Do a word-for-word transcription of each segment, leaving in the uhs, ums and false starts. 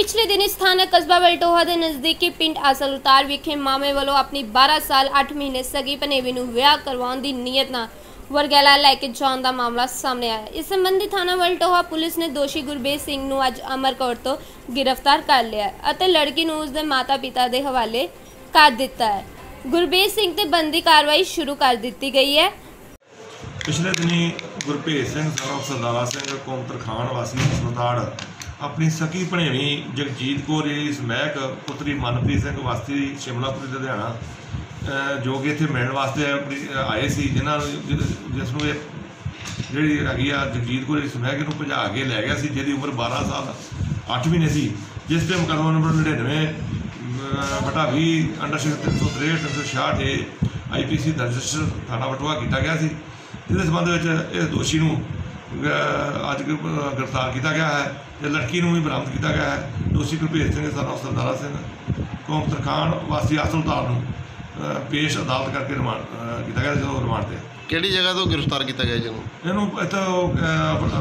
पिछले दिन स्थानक कस्बा वलटोहा के नज़दीकी पिंड आसल उतार विखे मामे वालों अपनी बारह साल आठ महीने सगी भनेवी नूं विआह करवाउण दी नीयत नाल वरगैला लैके जाण दा मामला सामने आया। इस संबंधी थाना वलटोहा पुलिस ने दोषी गुरबेज सिंह नूं अज अमरकोट तो गिरफ्तार कर लिया है और लड़की नूं उसदे माता पिता के हवाले कर दिता है। गुरबेज सिंह ते बनदी कार्रवाई शुरू कर दी गई है। पिछले दिनी गुरभेज सिंह सरदारा सिंह कौम तरखान वासी सुल्तान अपनी सकी भणेवी जगजीत कौर समैक पुत्री मनप्रीत सिंह वासी शिमलापुरी लुधियाना जो कि इत्थे मिलण वास्ते आए सी जिन्हां जिसनूं ये जिहड़ी हैगी आ जगजीत कौर समैक नूं भजा के लै गया सी, जिहदी उम्र बारह साल अठ महीने सी, जिस पे मुकदमा नंबर नड़िनवे बटा भी अंडर सेक्शन तीन सौ त्रेहठ तीन सौ छियाठ ए आई पी सी दर्ज थाना वटवा किया गया सी। जिस संबंध में इस दोषी नूं अज गिरफ्तार किया गया है ते लड़की नूं भी बरामद किया गया है। दोषी गुरभेज सिंह सन ऑफ सरदारा सिंह कौम तरखान वासी आसलतार नूं पेश अदालत करके रिमांड किया गया जो रिमांड ते किहड़ी जगह तो गिरफ्तार किया गया जिन्हों इहनूं इत्थे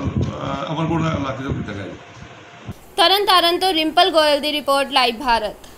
अमरकोट इलाके तो किया गया। तरन तारण तो रिंपल गोयल की रिपोर्ट लाइव भारत।